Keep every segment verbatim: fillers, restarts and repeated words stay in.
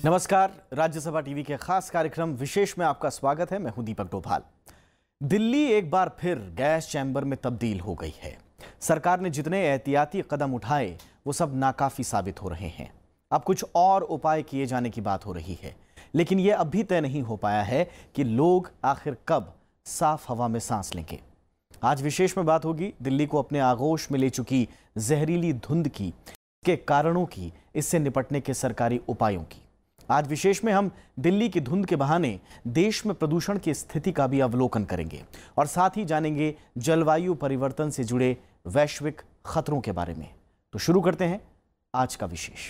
नमस्कार, राज्यसभा टीवी के खास कार्यक्रम विशेष में आपका स्वागत है। मैं हूं दीपक डोभाल। दिल्ली एक बार फिर गैस चैम्बर में तब्दील हो गई है। सरकार ने जितने एहतियाती कदम उठाए वो सब नाकाफी साबित हो रहे हैं। अब कुछ और उपाय किए जाने की बात हो रही है, लेकिन यह अब भी तय नहीं हो पाया है कि लोग आखिर कब साफ हवा में सांस लेंगे। आज विशेष में बात होगी दिल्ली को अपने आगोश में ले चुकी जहरीली धुंध की, के कारणों की, इससे निपटने के सरकारी उपायों की। आज विशेष में हम दिल्ली की धुंध के बहाने देश में प्रदूषण की स्थिति का भी अवलोकन करेंगे और साथ ही जानेंगे जलवायु परिवर्तन से जुड़े वैश्विक खतरों के बारे में। तो शुरू करते हैं आज का विशेष।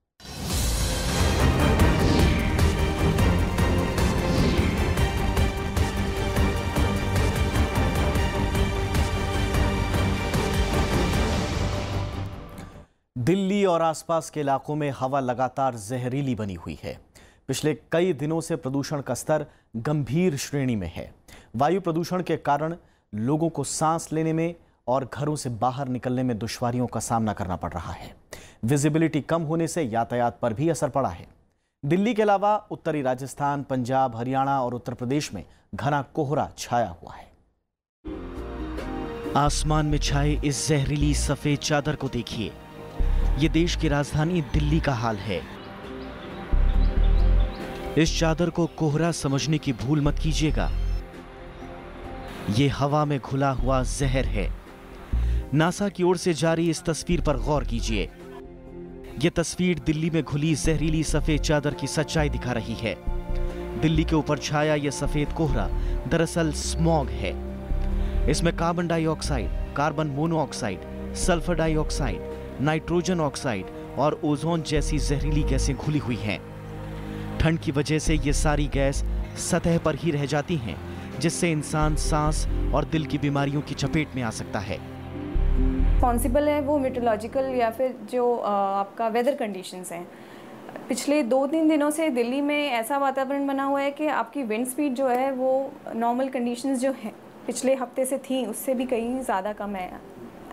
दिल्ली और आसपास के इलाकों में हवा लगातार जहरीली बनी हुई है। पिछले कई दिनों से प्रदूषण का स्तर गंभीर श्रेणी में है। वायु प्रदूषण के कारण लोगों को सांस लेने में और घरों से बाहर निकलने में दुश्वारियों का सामना करना पड़ रहा है। विजिबिलिटी कम होने से यातायात पर भी असर पड़ा है। दिल्ली के अलावा उत्तरी राजस्थान, पंजाब, हरियाणा और उत्तर प्रदेश में घना कोहरा छाया हुआ है। आसमान में छाए इस जहरीली सफेद चादर को देखिए। ये देश की राजधानी दिल्ली का हाल है। इस चादर को कोहरा समझने की भूल मत कीजिएगा। ये हवा में घुला हुआ जहर है। नासा की ओर से जारी इस तस्वीर पर गौर कीजिए। ये तस्वीर दिल्ली में घुली जहरीली सफेद चादर की सच्चाई दिखा रही है। दिल्ली के ऊपर छाया यह सफेद कोहरा दरअसल स्मॉग है। इसमें carbon dioxide, carbon monoxide, sulphur dioxide, nitrogen oxide और ओजोन जैसी जहरीली गैसें घुली हुई हैं। ठंड की वजह से ये सारी गैस सतह पर ही रह जाती हैं, जिससे इंसान सांस और दिल की बीमारियों की चपेट में आ सकता है। रिस्पॉन्सिबल है वो मेट्रोलॉजिकल या फिर जो आपका वेदर कंडीशंस हैं। पिछले दो तीन दिनों से दिल्ली में ऐसा वातावरण बना हुआ है कि आपकी विंड स्पीड जो है वो नॉर्मल कंडीशंस जो है पिछले हफ्ते से थी उससे भी कहीं ज़्यादा कम है।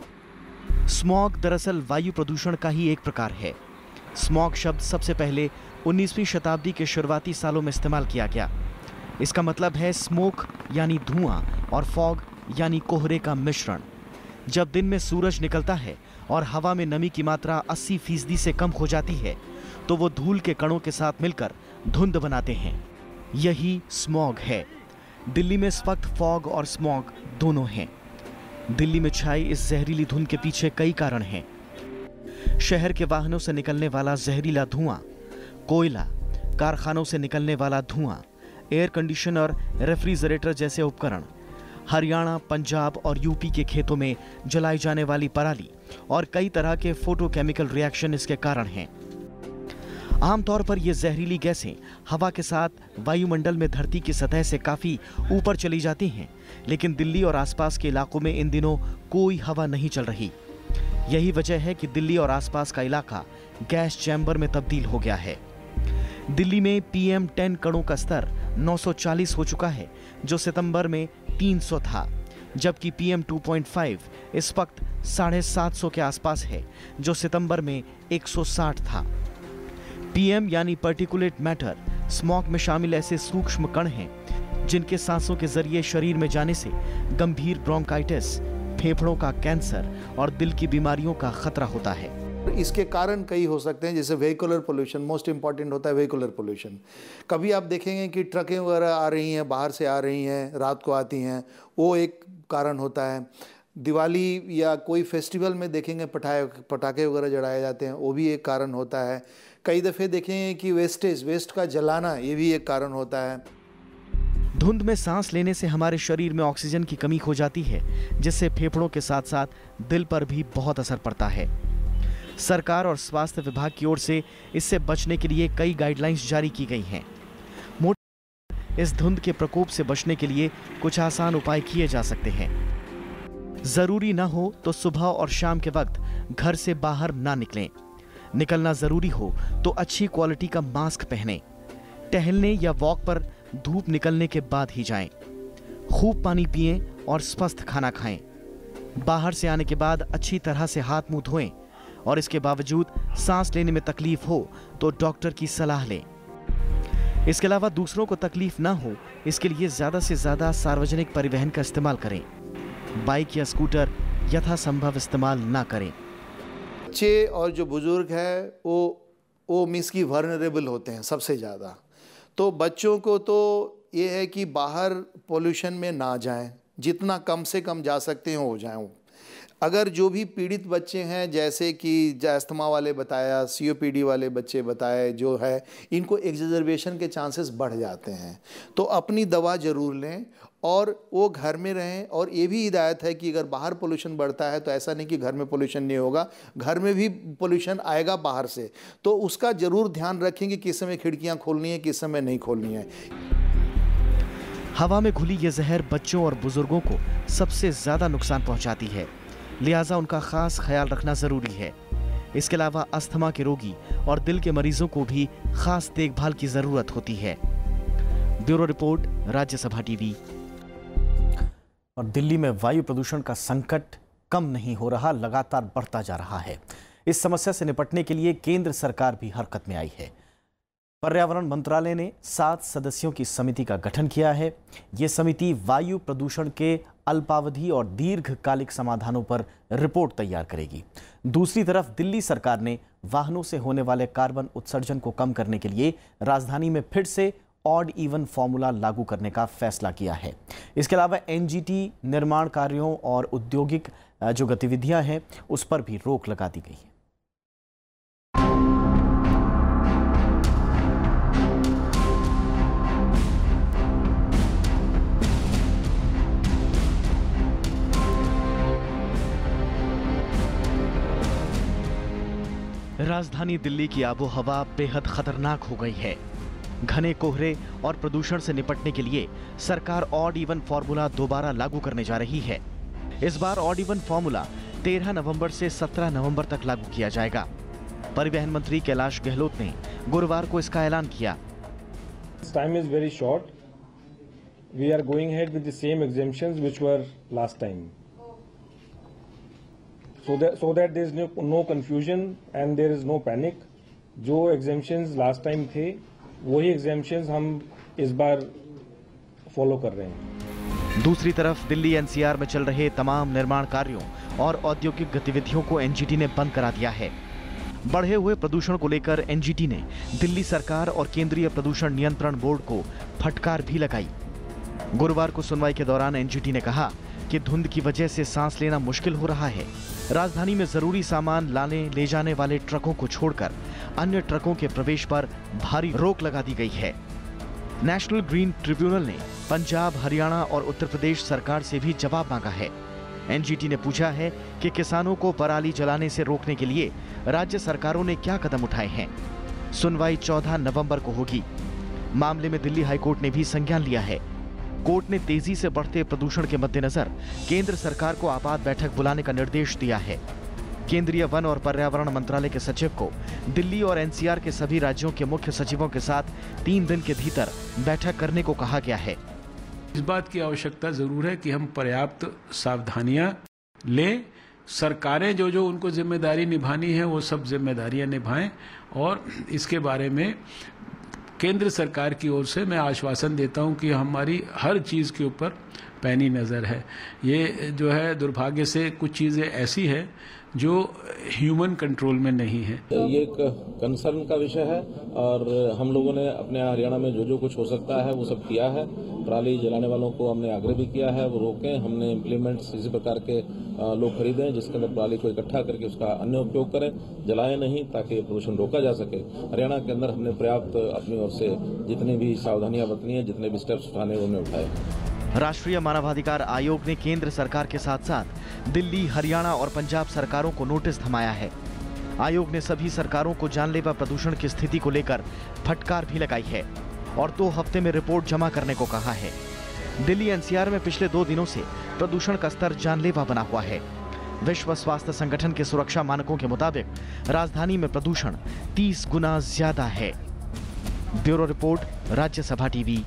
स्मॉग दरअसल वायु प्रदूषण का ही एक प्रकार है। स्मॉग शब्द सबसे पहले उन्नीसवीं शताब्दी के शुरुआती सालों में इस्तेमाल किया गया। इसका मतलब है स्मोक यानी धुआं और फॉग यानी कोहरे का मिश्रण। जब दिन में सूरज निकलता है और हवा में नमी की मात्रा अस्सी फीसदी से कम हो जाती है तो वो धूल के कणों के साथ मिलकर धुंध बनाते हैं। यही स्मॉग है। दिल्ली में इस वक्त फॉग और स्मॉग दोनों हैं। दिल्ली में छाई इस जहरीली धुंध के पीछे कई कारण हैं। शहर के वाहनों से निकलने वाला जहरीला धुआं, कोयला, कारखानों से निकलने वाला धुआं, एयर कंडीशनर, रेफ्रिजरेटर जैसे उपकरण, हरियाणा, पंजाब और यूपी के खेतों में जलाई जाने वाली पराली और कई तरह के फोटोकेमिकल रिएक्शन इसके कारण हैं। आमतौर पर ये जहरीली गैसें हवा के साथ वायुमंडल में धरती की सतह से काफी ऊपर चली जाती हैं, लेकिन दिल्ली और आसपास के इलाकों में इन दिनों कोई हवा नहीं चल रही। यही वजह है कि दिल्ली और आसपास का इलाका गैस चैम्बर में तब्दील हो गया है। दिल्ली में पी एम टेन कणों का स्तर नौ सौ चालीस हो चुका है, जो सितंबर में तीन सौ था, जबकि P M two point five इस वक्त साढ़े सात सौ के आसपास है, जो सितंबर में एक सौ साठ था। पी एम यानी पार्टिकुलेट मैटर स्मॉग में शामिल ऐसे सूक्ष्म कण हैं जिनके सांसों के जरिए शरीर में जाने से गंभीर ब्रोंकाइटिस, फेफड़ों का कैंसर और दिल की बीमारियों का खतरा होता है। इसके कारण कई हो सकते हैं, जैसे व्हीकुलर पोल्यूशन मोस्ट इंपॉर्टेंट होता है। व्हीकुलर पोल्यूशन कभी आप देखेंगे कि ट्रकें वगैरह आ रही हैं, बाहर से आ रही हैं, रात को आती हैं, वो एक कारण होता है। दिवाली या कोई फेस्टिवल में देखेंगे पटाखे पटाखे वगैरह जलाए जाते हैं, वो भी एक कारण होता है। कई दफ़े देखेंगे कि वेस्टेज वेस्ट का जलाना, ये भी एक कारण होता है। धुंध में सांस लेने से हमारे शरीर में ऑक्सीजन की कमी हो जाती है, जिससे फेफड़ों के साथ साथ दिल पर भी बहुत असर पड़ता है। सरकार और स्वास्थ्य विभाग की ओर से इससे बचने के लिए कई गाइडलाइंस जारी की गई हैं। मोटे इस धुंध के प्रकोप से बचने के लिए कुछ आसान उपाय किए जा सकते हैं। जरूरी ना हो तो सुबह और शाम के वक्त घर से बाहर ना निकलें। निकलना जरूरी हो तो अच्छी क्वालिटी का मास्क पहनें। टहलने या वॉक पर धूप निकलने के बाद ही जाएं। खूब पानी पिएं और स्वस्थ खाना खाएं। बाहर से आने के बाद अच्छी तरह से हाथ मुंह धोएं और इसके बावजूद सांस लेने में तकलीफ हो तो डॉक्टर की सलाह लें। इसके अलावा दूसरों को तकलीफ ना हो, इसके लिए ज्यादा से ज्यादा सार्वजनिक परिवहन का इस्तेमाल करें। बाइक या स्कूटर यथासंभव इस्तेमाल ना करें। बच्चे और जो बुजुर्ग है वो वो मिस की वर्नरेबल होते हैं सबसे ज़्यादा। तो बच्चों को तो ये है कि बाहर पोल्यूशन में ना जाएं, जितना कम से कम जा सकते हैं हो जाएं। अगर जो भी पीड़ित बच्चे हैं, जैसे कि अस्थमा वाले बताया, सीओपीडी वाले बच्चे बताए, जो है इनको एग्जर्बेशन के चांसेस बढ़ जाते हैं, तो अपनी दवा ज़रूर लें और वो घर में रहें। और ये भी हिदायत है कि अगर बाहर पोल्यूशन बढ़ता है तो ऐसा नहीं कि घर में पोल्यूशन नहीं होगा, घर में भी पोल्यूशन आएगा बाहर से, तो उसका ज़रूर ध्यान रखें कि किस समय खिड़कियाँ खोलनी है, किस समय नहीं खोलनी है। हवा में घुली ये जहर बच्चों और बुजुर्गों को सबसे ज़्यादा नुकसान पहुंचाती है, लिहाजा उनका खास ख्याल रखना जरूरी है। इसके अलावा अस्थमा के रोगी और दिल के मरीजों को भी खास देखभाल की जरूरत होती है। Bureau report, Rajya Sabha TV. और दिल्ली में वायु प्रदूषण का संकट कम नहीं हो रहा, लगातार बढ़ता जा रहा है। इस समस्या से निपटने के लिए केंद्र सरकार भी हरकत में आई है। पर्यावरण मंत्रालय ने सात सदस्यों की समिति का गठन किया है। ये समिति वायु प्रदूषण के अल्पावधि और दीर्घकालिक समाधानों पर रिपोर्ट तैयार करेगी। दूसरी तरफ दिल्ली सरकार ने वाहनों से होने वाले कार्बन उत्सर्जन को कम करने के लिए राजधानी में फिर से ऑड इवन फॉर्मूला लागू करने का फैसला किया है। इसके अलावा एनजीटी निर्माण कार्यों और औद्योगिक जो गतिविधियां हैं उस पर भी रोक लगा दी गई है। राजधानी दिल्ली की आबोहवा बेहद खतरनाक हो गई है। घने कोहरे और प्रदूषण से निपटने के लिए सरकार ऑड इवन फॉर्मूला दोबारा लागू करने जा रही है। इस बार ऑड इवन फॉर्मूला तेरह नवंबर से सत्रह नवंबर तक लागू किया जाएगा। परिवहन मंत्री कैलाश गहलोत ने गुरुवार को इसका ऐलान किया। Time is very short. We are going ahead with the same exemptions which were last time. So that so that there is no, no confusion and there is no panic. जो exemptions last time थे वही exemptions हम इस बार follow कर रहे हैं। दूसरी तरफ दिल्ली एनसीआर में चल रहे तमाम निर्माण कार्यों और औद्योगिक गतिविधियों को एनजीटी ने बंद करा दिया है। बढ़े हुए प्रदूषण को लेकर एनजीटी ने दिल्ली सरकार और केंद्रीय प्रदूषण नियंत्रण बोर्ड को फटकार भी लगाई। गुरुवार को सुनवाई के दौरान एनजीटी ने कहा कि धुंध की वजह से सांस लेना मुश्किल हो रहा है। राजधानी में जरूरी सामान लाने ले जाने वाले ट्रकों को छोड़कर अन्य ट्रकों के प्रवेश पर भारी रोक लगा दी गई है। नेशनल ग्रीन ट्रिब्यूनल ने पंजाब, हरियाणा और उत्तर प्रदेश सरकार से भी जवाब मांगा है। एनजीटी ने पूछा है कि किसानों को पराली जलाने से रोकने के लिए राज्य सरकारों ने क्या कदम उठाए हैं। सुनवाई चौदह नवंबर को होगी। मामले में दिल्ली हाईकोर्ट ने भी संज्ञान लिया है। कोर्ट ने तेजी से बढ़ते प्रदूषण के मद्देनजर केंद्र सरकार को आपात बैठक बुलाने का निर्देश दिया है। केंद्रीय वन और पर्यावरण मंत्रालय के सचिव को दिल्ली और एनसीआर के सभी राज्यों के मुख्य सचिवों के साथ तीन दिन के भीतर बैठक करने को कहा गया है। इस बात की आवश्यकता जरूर है कि हम पर्याप्त सावधानियां लें। सरकारें जो जो उनको जिम्मेदारी निभानी है वो सब जिम्मेदारियां निभाएं और इसके बारे में केंद्र सरकार की ओर से मैं आश्वासन देता हूं कि हमारी हर चीज़ के ऊपर पैनी नज़र है। ये जो है दुर्भाग्य से कुछ चीज़ें ऐसी है जो ह्यूमन कंट्रोल में नहीं है। ये एक कंसर्न का विषय है और हम लोगों ने अपने हरियाणा में जो जो कुछ हो सकता है वो सब किया है। पराली जलाने वालों को हमने आग्रह भी किया है वो रोकें। हमने इम्प्लीमेंट्स इसी प्रकार के लोग खरीदें जिसके अंदर पराली को इकट्ठा करके उसका अन्य उपयोग करें, जलाएं नहीं, ताकि प्रदूषण रोका जा सके। हरियाणा के अंदर हमने पर्याप्त अपनी ओर से जितनी भी सावधानियां बरतनी है, जितने भी स्टेप्स उठाने हैं, उन्हें उठाए। राष्ट्रीय मानवाधिकार आयोग ने केंद्र सरकार के साथ साथ दिल्ली, हरियाणा और पंजाब सरकारों को नोटिस थमाया है। आयोग ने सभी सरकारों को जानलेवा प्रदूषण की स्थिति को लेकर फटकार भी लगाई है और दो हफ्ते में रिपोर्ट जमा करने को कहा है। दिल्ली एनसीआर में पिछले दो दिनों से प्रदूषण का स्तर जानलेवा बना हुआ है। विश्व स्वास्थ्य संगठन के सुरक्षा मानकों के मुताबिक राजधानी में प्रदूषण तीस गुना ज्यादा है। Bureau report, Rajya Sabha TV.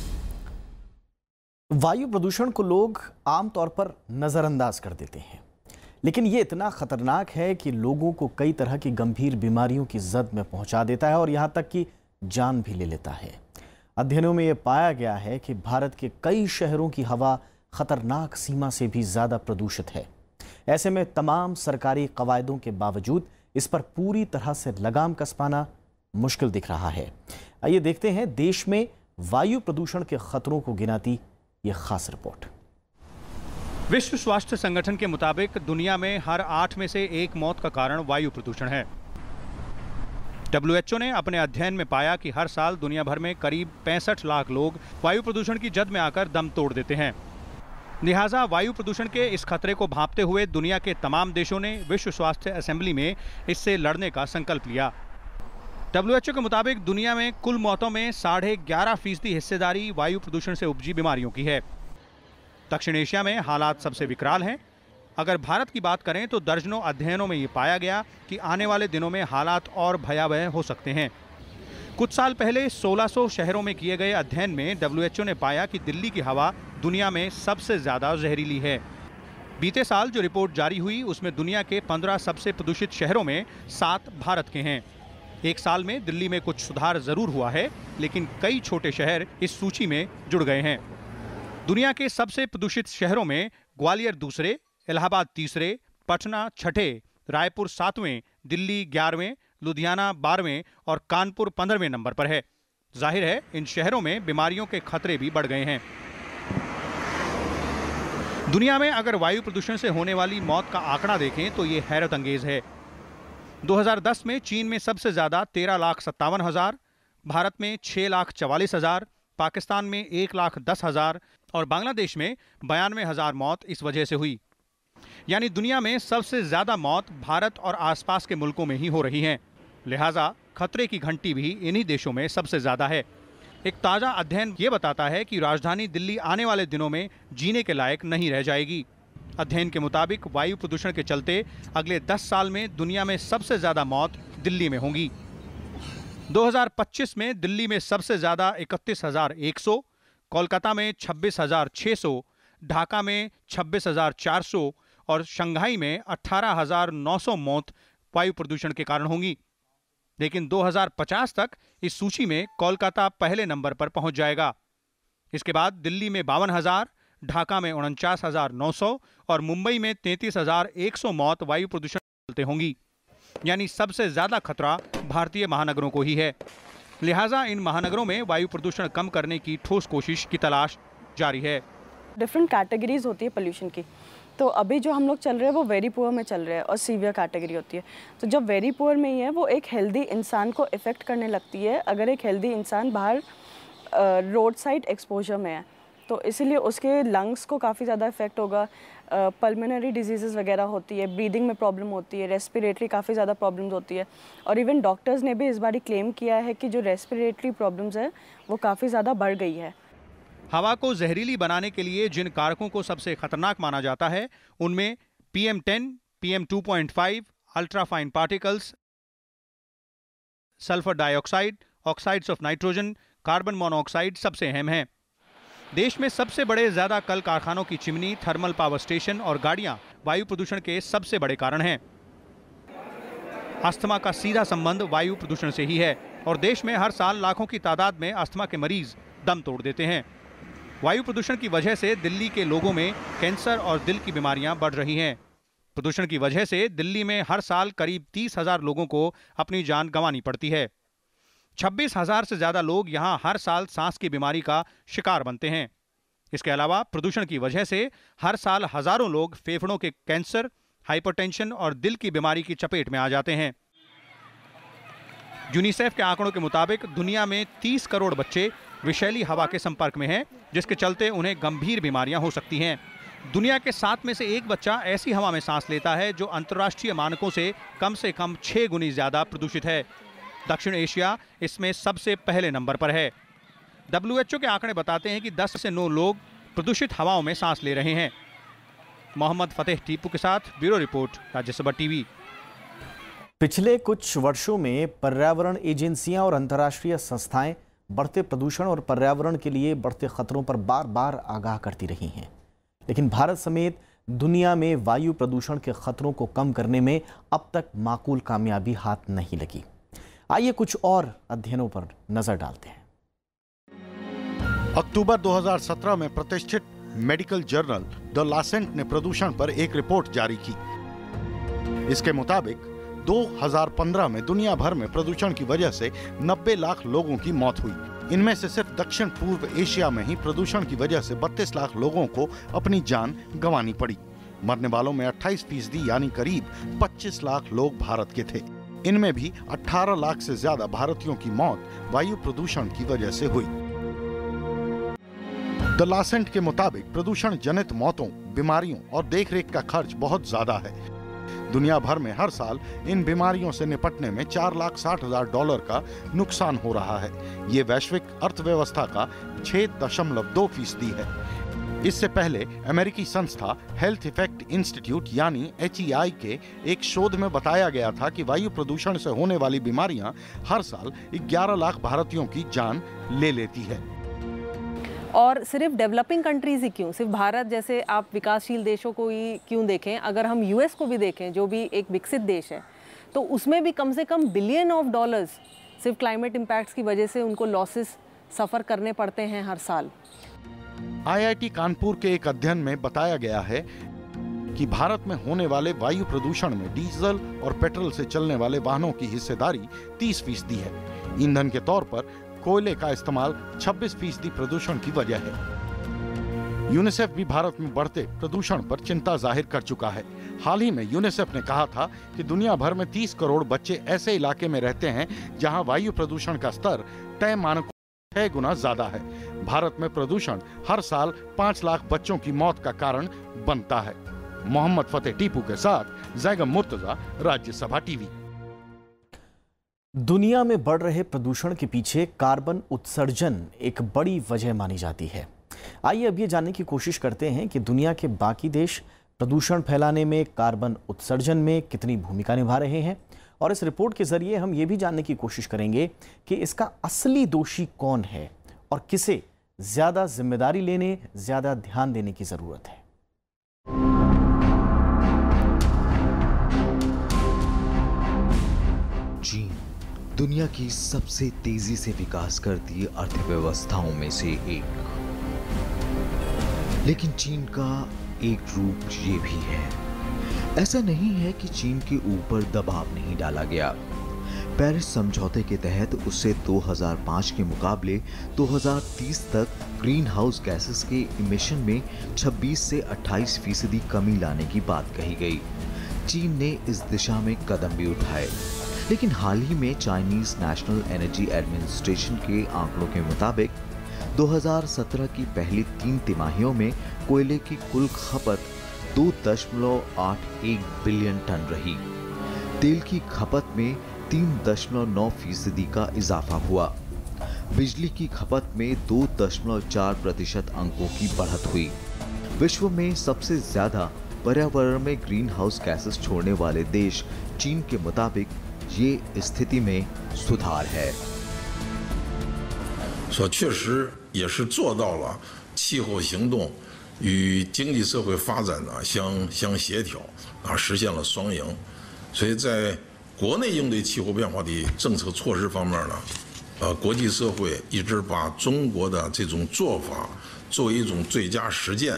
वायु प्रदूषण को लोग आमतौर पर नजरअंदाज कर देते हैं, लेकिन ये इतना खतरनाक है कि लोगों को कई तरह की गंभीर बीमारियों की जद में पहुंचा देता है और यहां तक कि जान भी ले लेता है। अध्ययनों में यह पाया गया है कि भारत के कई शहरों की हवा खतरनाक सीमा से भी ज्यादा प्रदूषित है। ऐसे में तमाम सरकारी कवायदों के बावजूद इस पर पूरी तरह से लगाम कस पाना मुश्किल दिख रहा है। आइए देखते हैं देश में वायु प्रदूषण के खतरों को गिनाती यह खास रिपोर्ट। विश्व स्वास्थ्य संगठन के मुताबिक दुनिया में हर आठ में से एक मौत का कारण वायु प्रदूषण है। डब्ल्यू एच ओ ने अपने अध्ययन में पाया कि हर साल दुनिया भर में करीब पैंसठ लाख लोग वायु प्रदूषण की जद में आकर दम तोड़ देते हैं। लिहाजा वायु प्रदूषण के इस खतरे को भांपते हुए दुनिया के तमाम देशों ने विश्व स्वास्थ्य असेंबली में इससे लड़ने का संकल्प लिया। डब्ल्यू एच ओ के मुताबिक दुनिया में कुल मौतों में साढ़े ग्यारह फीसदी हिस्सेदारी वायु प्रदूषण से उपजी बीमारियों की है। दक्षिण एशिया में हालात सबसे विकराल हैं। अगर भारत की बात करें तो दर्जनों अध्ययनों में ये पाया गया कि आने वाले दिनों में हालात और भयावह हो सकते हैं। कुछ साल पहले सोलह सौ शहरों में किए गए अध्ययन में डब्ल्यू एच ओ ने पाया कि दिल्ली की हवा दुनिया में सबसे ज़्यादा जहरीली है। बीते साल जो रिपोर्ट जारी हुई उसमें दुनिया के पंद्रह सबसे प्रदूषित शहरों में सात भारत के हैं। एक साल में दिल्ली में कुछ सुधार ज़रूर हुआ है, लेकिन कई छोटे शहर इस सूची में जुड़ गए हैं। दुनिया के सबसे प्रदूषित शहरों में ग्वालियर दूसरे, इलाहाबाद तीसरे, पटना छठे, रायपुर सातवें, दिल्ली ग्यारहवें, लुधियाना बारहवें और कानपुर पंद्रहवें नंबर पर है। जाहिर है इन शहरों में बीमारियों के खतरे भी बढ़ गए हैं। दुनिया में अगर वायु प्रदूषण से होने वाली मौत का आंकड़ा देखें तो ये हैरत अंगेज है। दो हज़ार दस में चीन में सबसे ज्यादा तेरह लाख सत्तावन हजार, भारत में छह लाख चवालीस हजार, पाकिस्तान में एक लाख दस हजार और बांग्लादेश में बयानवे हजार मौत इस वजह से हुई। यानी दुनिया में सबसे ज्यादा मौत भारत और आसपास के मुल्कों में ही हो रही हैं। लिहाजा खतरे की घंटी भी इन्हीं देशों में सबसे ज्यादा है। एक ताजा अध्ययन ये बताता है कि राजधानी दिल्ली आने वाले दिनों में जीने के लायक नहीं रह जाएगी। अध्ययन के मुताबिक वायु प्रदूषण के चलते अगले दस साल में दुनिया में सबसे ज्यादा मौत दिल्ली में होंगी। दो हज़ार पच्चीस में दिल्ली में सबसे ज्यादा इकतीस हजार एक सौ, कोलकाता में छब्बीस हजार छह सौ, ढाका में छब्बीस हजार चार सौ और शंघाई में अठारह हजार नौ सौ मौत वायु प्रदूषण के कारण होंगी। लेकिन दो हज़ार पचास तक इस सूची में कोलकाता पहले नंबर पर पहुंच जाएगा। इसके बाद दिल्ली में बावन हजार, ढाका में उनचास हजार नौ सौ और मुंबई में तैंतीस हजार एक सौ मौत वायु प्रदूषण के चलते होंगी। यानी सबसे ज्यादा खतरा भारतीय महानगरों को ही है। लिहाजा इन महानगरों में वायु प्रदूषण कम करने की ठोस कोशिश की तलाश जारी है। डिफरेंट कैटेगरीज होती है पोल्यूशन की। तो अभी जो हम लोग चल रहे हैं वो वेरी पुअर में चल रहे हैं और सीवियर कैटेगरी होती है। तो जब वेरी पुअर में ही है वो एक हेल्दी इंसान को इफ़ेक्ट करने लगती है अगर एक हेल्दी इंसान बाहर रोड साइड एक्सपोजर में है, तो इसीलिए उसके लंग्स को काफ़ी ज़्यादा इफेक्ट होगा। पल्मोनरी डिजीज़ वगैरह होती है, ब्रीदिंग में प्रॉब्लम होती है, रेस्पिरेटरी काफ़ी ज़्यादा प्रॉब्लम्स होती है। और इवन डॉक्टर्स ने भी इस बार क्लेम किया है कि जो रेस्पिरेटरी प्रॉब्लम्स है वो काफ़ी ज़्यादा बढ़ गई है। हवा को जहरीली बनाने के लिए जिन कारकों को सबसे खतरनाक माना जाता है उनमें P M ten, P M two point five, ultrafine particles, sulphur dioxide, oxides of nitrogen, carbon monoxide सबसे अहम हैं। देश में सबसे बड़े ज्यादा कल कारखानों की चिमनी, थर्मल पावर स्टेशन और गाड़ियां वायु प्रदूषण के सबसे बड़े कारण हैं। अस्थमा का सीधा संबंध वायु प्रदूषण से ही है और देश में हर साल लाखों की तादाद में अस्थमा के मरीज दम तोड़ देते हैं। वायु प्रदूषण की वजह से दिल्ली के लोगों में कैंसर और दिल की बीमारियां बढ़ रही हैं। प्रदूषण की वजह से दिल्ली में हर साल करीब तीस हजार लोगों को अपनी जान गंवानी पड़ती है। छब्बीस हजार से ज्यादा लोग यहां हर साल सांस की बीमारी का शिकार बनते हैं। इसके अलावा प्रदूषण की वजह से हर साल हजारों लोग फेफड़ों के कैंसर, हाइपरटेंशन और दिल की बीमारी की चपेट में आ जाते हैं। यूनिसेफ के आंकड़ों के मुताबिक दुनिया में तीस करोड़ बच्चे विषैली हवा के संपर्क में हैं, जिसके चलते उन्हें गंभीर बीमारियां हो सकती हैं। दुनिया के सात में से एक बच्चा ऐसी हवा में सांस लेता है जो अंतर्राष्ट्रीय मानकों से कम से कम छह गुनी ज्यादा प्रदूषित है। दक्षिण एशिया इसमें सबसे पहले नंबर पर है। डब्ल्यू एच ओ के आंकड़े बताते हैं कि दस से नौ लोग प्रदूषित हवाओं में सांस ले रहे हैं। मोहम्मद फतेह टीपू के साथ ब्यूरो रिपोर्ट, राज्यसभा टीवी। पिछले कुछ वर्षों में पर्यावरण एजेंसियां और अंतर्राष्ट्रीय संस्थाएं बढ़ते प्रदूषण और पर्यावरण के लिए बढ़ते खतरों पर बार बार आगाह करती रही हैं, लेकिन भारत समेत दुनिया में वायु प्रदूषण के खतरों को कम करने में अब तक माकूल कामयाबी हाथ नहीं लगी। आइए कुछ और अध्ययनों पर नजर डालते हैं। अक्टूबर दो हज़ार सत्रह में प्रतिष्ठित मेडिकल जर्नल द लासेंट ने प्रदूषण पर एक रिपोर्ट जारी की। इसके मुताबिक दो हज़ार पंद्रह में दुनिया भर में प्रदूषण की वजह से नब्बे लाख लोगों की मौत हुई। इनमें से सिर्फ दक्षिण पूर्व एशिया में ही प्रदूषण की वजह से बत्तीस लाख लोगों को अपनी जान गंवानी पड़ी। मरने वालों में अट्ठाईस फीसदी यानी करीब पच्चीस लाख लोग भारत के थे। इनमें भी अठारह लाख से ज्यादा भारतीयों की मौत वायु प्रदूषण की वजह से हुई। द लासेंट के मुताबिक प्रदूषण जनित मौतों, बीमारियों और देखरेख का खर्च बहुत ज्यादा है। दुनिया भर में हर साल इन बीमारियों से निपटने में चार लाख साठ हजार डॉलर का नुकसान हो रहा है। ये वैश्विक अर्थव्यवस्था का छह दशमलव दो फीसदी है। इससे पहले अमेरिकी संस्था हेल्थ इफेक्ट इंस्टीट्यूट यानी एच ई आई के एक शोध में बताया गया था कि वायु प्रदूषण से होने वाली बीमारियां हर साल ग्यारह लाख भारतीयों की जान ले लेती है। और सिर्फ डेवलपिंग कंट्रीज ही क्यों, सिर्फ भारत जैसे आप विकासशील देशों को ही क्यों देखें, अगर हम यूएस को भी देखें जो भी एक विकसित देश है, तो उसमें भी कम से कम बिलियन ऑफ डॉलर्स सिर्फ क्लाइमेट इम्पैक्ट्स की वजह से उनको लॉसेस सफ़र करने पड़ते हैं हर साल। आई आई टी कानपुर के एक अध्ययन में बताया गया है कि भारत में होने वाले वायु प्रदूषण में डीजल और पेट्रोल से चलने वाले वाहनों की हिस्सेदारी तीस फीसदी है। ईंधन के तौर पर कोयले का इस्तेमाल छब्बीस फीसदी प्रदूषण की वजह है। यूनिसेफ भी भारत में बढ़ते प्रदूषण पर चिंता जाहिर कर चुका है। हाल ही में यूनिसेफ ने कहा था कि दुनिया भर में तीस करोड़ बच्चे ऐसे इलाके में रहते हैं जहां वायु प्रदूषण का स्तर तय मानकों छह गुना ज्यादा है। भारत में प्रदूषण हर साल पाँच लाख बच्चों की मौत का कारण बनता है। मोहम्मद फतेह टीपू के साथ जैगम मुर्तजा, राज्यसभा टीवी। दुनिया में बढ़ रहे प्रदूषण के पीछे कार्बन उत्सर्जन एक बड़ी वजह मानी जाती है। आइए अब ये जानने की कोशिश करते हैं कि दुनिया के बाकी देश प्रदूषण फैलाने में, कार्बन उत्सर्जन में कितनी भूमिका निभा रहे हैं। और इस रिपोर्ट के जरिए हम ये भी जानने की कोशिश करेंगे कि इसका असली दोषी कौन है और किसे ज्यादा जिम्मेदारी लेने, ज्यादा ध्यान देने की जरूरत है। चीन दुनिया की सबसे तेजी से विकास करती अर्थव्यवस्थाओं में से एक, लेकिन चीन का एक रूप ये भी है। ऐसा नहीं है कि चीन के ऊपर दबाव नहीं डाला गया। पेरिस समझौते के तहत उससे दो हज़ार पाँच के मुकाबले दो हज़ार तीस तक ग्रीन हाउस गैसेस के इमिशन में छब्बीस से अट्ठाईस फीसदी कमी लाने की बात कही गई। चीन ने इस दिशा में कदम भी उठाए, लेकिन हाल ही में चाइनीज नेशनल एनर्जी एडमिनिस्ट्रेशन के आंकड़ों के मुताबिक दो हज़ार सत्रह की पहली तीन तिमाहियों में कोयले की कुल खपत दो दशमलव आठ एक बिलियन टन रही। तेल की खपत में तीन दशमलव नौ फीसदी का इजाफा हुआ। बिजली की खपत में दो दशमलव चार प्रतिशत अंकों की बढ़त हुई। विश्व में सबसे ज्यादा पर्यावरण में ग्रीन हाउस गैसेस छोड़ने वाले देश चीन के मुताबिक ये स्थिति में सुधार है। 说确实也是做到了气候行动与经济社会发展呢相相协调啊，实现了双赢。所以在国内应对气候变化的政策措施方面呢，呃，国际社会一直把中国的这种做法作为一种最佳实践。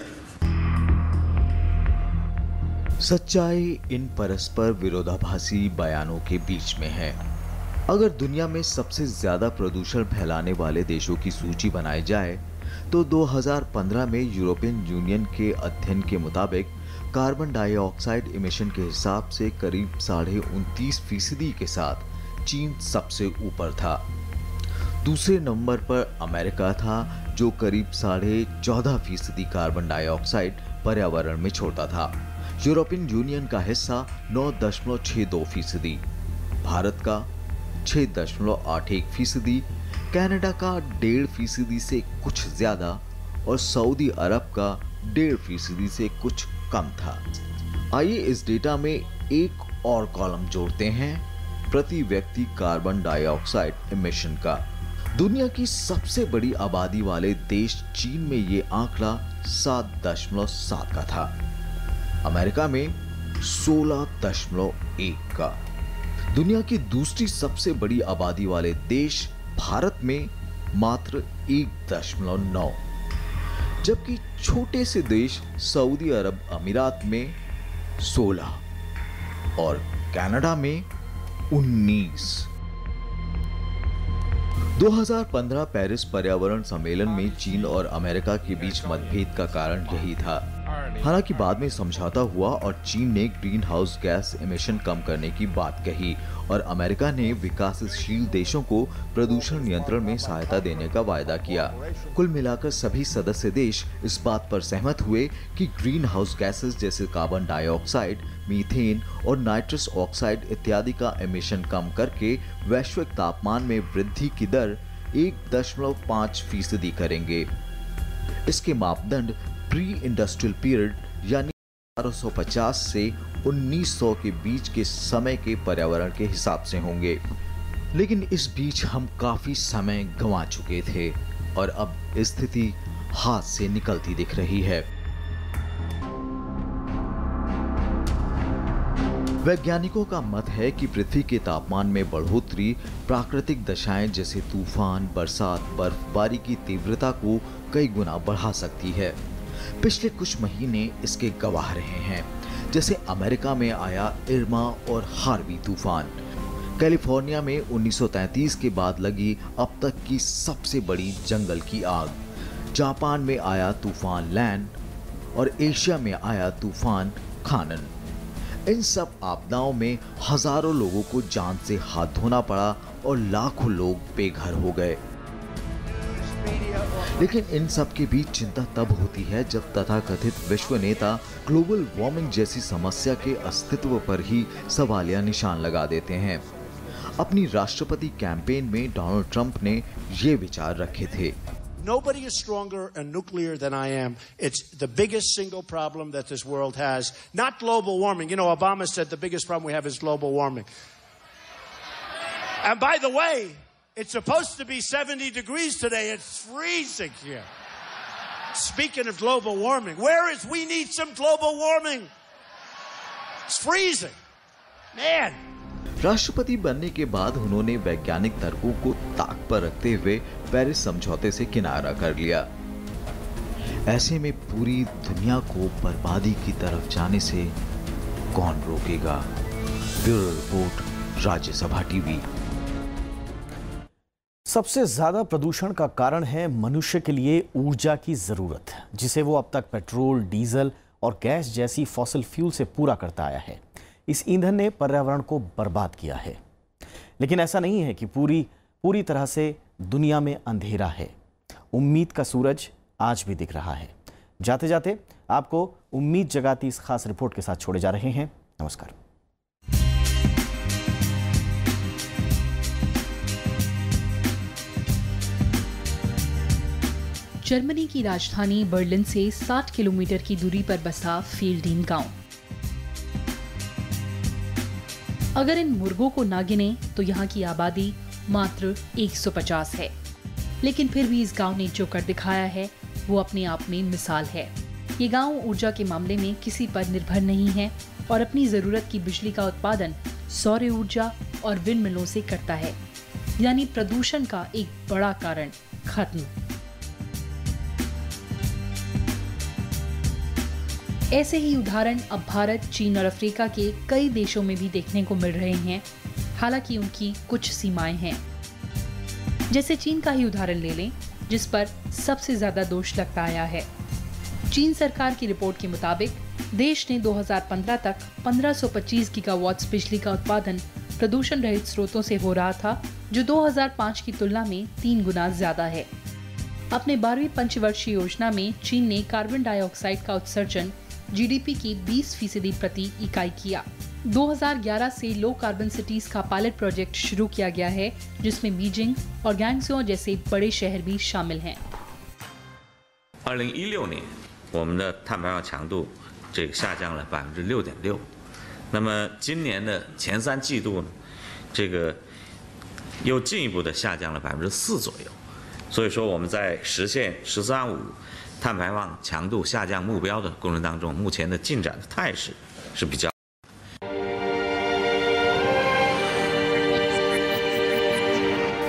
सच्चाई इन परस्पर विरोधाभासी बयानों के बीच में है। अगर दुनिया में सबसे ज्यादा प्रदूषण फैलाने वाले देशों की सूची बनाई जाए तो दो हज़ार पंद्रह में यूरोपियन यूनियन के अध्ययन के मुताबिक कार्बन डाइऑक्साइड इमिशन के हिसाब से करीब साढ़े उनतीस फीसदी के साथ चीन सबसे ऊपर था। दूसरे नंबर पर अमेरिका था जो करीब साढ़े चौदह फीसदी कार्बन डाइऑक्साइड पर्यावरण में छोड़ता था। यूरोपियन यूनियन का हिस्सा नौ दशमलव छह दो फीसदी, भारत का छह दशमलव आठ एक फीसदी, कनाडा का डेढ़ फीसदी से कुछ ज्यादा और सऊदी अरब का डेढ़ फीसदी से कुछ कम था। आइए इस डेटा में एक और कॉलम जोड़ते हैं प्रति व्यक्ति कार्बन डाइऑक्साइड इमिशन का। दुनिया की सबसे बड़ी आबादी वाले देश चीन में ये आंकड़ा सात दशमलव सात का था, अमेरिका में सोलह दशमलव एक का। दुनिया की दूसरी सबसे बड़ी आबादी वाले देश भारत में मात्र एक दशमलव नौ, जबकि छोटे से देश सऊदी अरब अमीरात में सोलह और कनाडा में उन्नीस। दो हज़ार पंद्रह पेरिस पर्यावरण सम्मेलन में चीन और अमेरिका के बीच मतभेद का कारण यही था। हालांकि बाद में समझौता हुआ और चीन ने ग्रीन हाउस गैस एमिशन कम करने की बात कही और अमेरिका ने विकासशील देशों को प्रदूषण नियंत्रण में सहायता देने का वायदा किया। कुल मिलाकर सभी सदस्य देश इस बात पर सहमत हुए कि ग्रीन हाउस गैसेस जैसे कार्बन डाइऑक्साइड, मीथेन और नाइट्रस ऑक्साइड इत्यादि का एमिशन कम करके वैश्विक तापमान में वृद्धि की दर एक दशमलव पाँच फीसदी करेंगे। इसके मापदंड प्री इंडस्ट्रियल पीरियड यानी अठारह सौ पचास से उन्नीस सौ के बीच के समय के पर्यावरण के हिसाब से होंगे। लेकिन इस बीच हम काफी समय गंवा चुके थे और अब स्थिति हाथ से निकलती दिख रही है। वैज्ञानिकों का मत है कि पृथ्वी के तापमान में बढ़ोतरी प्राकृतिक दशाएं जैसे तूफान, बरसात, बर्फबारी की तीव्रता को कई गुना बढ़ा सकती है। पिछले कुछ महीने इसके गवाह रहे हैं, जैसे अमेरिका में आया इरमा और हार्वी तूफान, कैलिफोर्निया में उन्नीस सौ तैंतीस के बाद लगी अब तक की सबसे बड़ी जंगल की आग, जापान में आया तूफान लैन और एशिया में आया तूफान खानन। इन सब आपदाओं में हजारों लोगों को जान से हाथ धोना पड़ा और लाखों लोग बेघर हो गए। लेकिन इन सब के बीच चिंता तब होती है जब तथाकथित विश्व नेता ग्लोबल वार्मिंग जैसी समस्या के अस्तित्व पर ही सवालिया निशान लगा देते हैं। अपनी राष्ट्रपति कैंपेन में डोनाल्ड ट्रंप ने ये विचार रखे थे। Nobody is stronger and nuclear than I am. It's the biggest single problem that this world has. Not global warming. You know, Obama said the biggest problem we have is global warming. And by the way, it's supposed to be seventy degrees today. It's freezing here. Speaking of global warming, where is we need some global warming? It's freezing. Man. राष्ट्रपति बनने के बाद उन्होंने वैज्ञानिक तर्कों को ताक पर रखते हुए पेरिस समझौते से किनारा कर लिया। ऐसे में पूरी दुनिया को बर्बादी की तरफ जाने से कौन रोकेगा? Bureau report, Rajya Sabha TV. सबसे ज्यादा प्रदूषण का कारण है मनुष्य के लिए ऊर्जा की जरूरत, जिसे वो अब तक पेट्रोल, डीजल और गैस जैसी फॉसिल फ्यूल से पूरा करता आया है। इस ईंधन ने पर्यावरण को बर्बाद किया है। लेकिन ऐसा नहीं है कि पूरी पूरी तरह से दुनिया में अंधेरा है। उम्मीद का सूरज आज भी दिख रहा है। जाते जाते आपको उम्मीद जगाती इस खास रिपोर्ट के साथ छोड़े जा रहे हैं। नमस्कार। जर्मनी की राजधानी बर्लिन से साठ किलोमीटर की दूरी पर बसा फील्डीन गांव। अगर इन मुर्गों को ना गिने तो यहाँ की आबादी मात्र एक सौ पचास है। लेकिन फिर भी इस गांव ने जो कर दिखाया है वो अपने आप में मिसाल है। ये गांव ऊर्जा के मामले में किसी पर निर्भर नहीं है और अपनी जरूरत की बिजली का उत्पादन सौर ऊर्जा और विंड मिलों से करता है। यानी प्रदूषण का एक बड़ा कारण खत्म। ऐसे ही उदाहरण अब भारत, चीन और अफ्रीका के कई देशों में भी देखने को मिल रहे हैं। हालांकि उनकी कुछ सीमाएं हैं। जैसे चीन का ही उदाहरण ले लें, जिस पर सबसे ज्यादा दोष लगता आया है। चीन सरकार की रिपोर्ट के मुताबिक देश ने दो हज़ार पंद्रह तक पंद्रह सौ पच्चीस गीगावाट्स बिजली का उत्पादन प्रदूषण रहित स्रोतों से हो रहा था, जो दो हज़ार पाँच की तुलना में तीन गुना ज्यादा है। अपने बारहवीं पंचवर्षीय योजना में चीन ने कार्बन डाइऑक्साइड का उत्सर्जन जीडीपी की बीस फीसदी प्रति इकाई किया। दो हज़ार ग्यारह से लो कार्बन सिटीज का पायलट प्रोजेक्ट शुरू किया गया है, जिसमें बीजिंग और गैंगसू जैसे बड़े शहर भी शामिल हैं। 二零一六年，我们的碳排放强度这个下降了百分之六点六。那么今年的前三季度呢，这个又进一步的下降了百分之四左右。所以说我们在实现“十三五”碳排放强度下降目标的过程当中，目前的进展的态势是比较。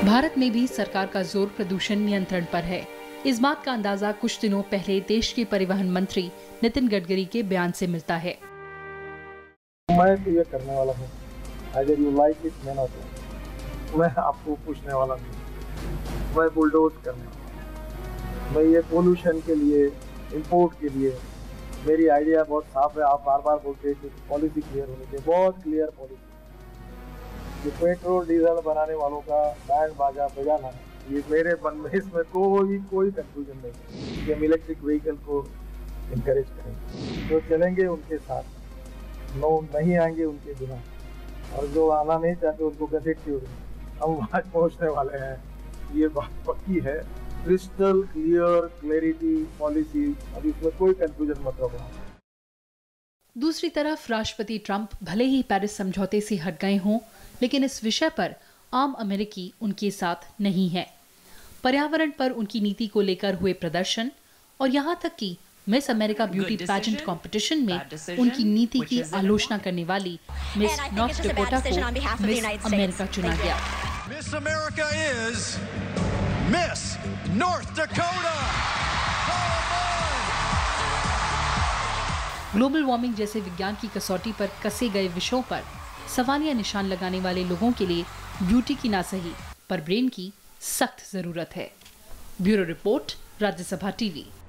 भारत में भी सरकार का जोर प्रदूषण नियंत्रण पर है। इस बात का अंदाजा कुछ दिनों पहले देश के परिवहन मंत्री नितिन गडकरी के बयान से मिलता है। मैं तो ये करने वाला हूँ, अगर यू लाइक इट मैं नॉट, मैं आपको पूछने वाला नहीं, मैं बुलडोज करने वाला हूँ। मैं ये पोल्यूशन के लिए, इंपोर्ट के लिए, मेरी आइडिया बहुत साफ है। आप बार बार बोलते हैं कि पॉलिसी क्लियर होनी चाहिए, बहुत क्लियर पॉलिसी। ये पेट्रोल डीजल बनाने वालों का बैंड बाजा बजाना, ये मेरे मन में इसमें कोई कोई कंफ्यूजन नहीं कि हम इलेक्ट्रिक व्हीकल को इनकरेज करेंगे। जो चलेंगे उनके साथ, नो नहीं आएंगे उनके बिना, और जो आना नहीं चाहते उनको गसेट क्यों हम वहाँ पहुँचने वाले हैं। ये बात पक्की है, क्रिस्टल क्लियर क्लैरिटी पॉलिसी, अब इसमें कोई कंफ्यूजन मत रखना। दूसरी तरफ राष्ट्रपति ट्रंप भले ही पेरिस समझौते से हट गए हों, लेकिन इस विषय पर आम अमेरिकी उनके साथ नहीं है। पर्यावरण पर उनकी नीति को लेकर हुए प्रदर्शन और यहाँ तक कि Miss America beauty pageant competition में उनकी नीति की आलोचना करने वाली मिस नॉर्थ डकोटा को मिस अमेरिका चुना गया। Miss America is Miss North Dakota. Global warming जैसे विज्ञान की कसौटी पर कसे गए विषयों पर सवालिया निशान लगाने वाले लोगों के लिए ब्यूटी की ना सही पर ब्रेन की सख्त जरूरत है। Bureau report, Rajya Sabha TV.